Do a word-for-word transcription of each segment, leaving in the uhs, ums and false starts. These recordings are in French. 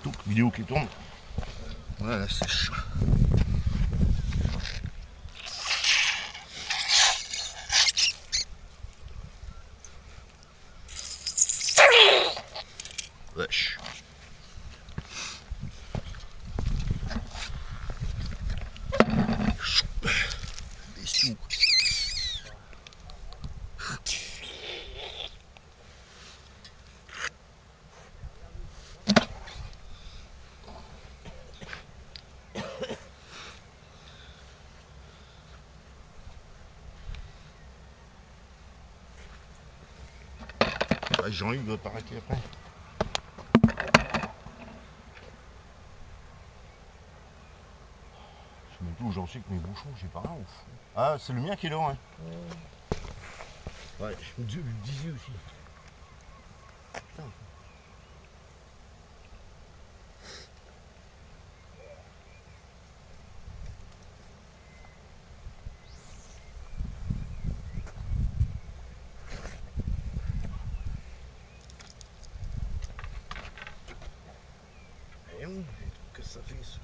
tout, vidéo qui tourne. Voilà la sèche. Wesh. Bestiaux. Jean-Hugues doit t'arrêter après. Je sais même plus où j'en suis avec mes bouchons, j'ai pas rien au fond. Ah, c'est le mien qui est là, hein. Ouais, je me disais aussi. Putain. Et où que ça fait ce truc?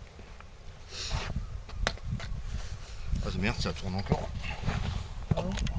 Ah merde, ça tourne encore.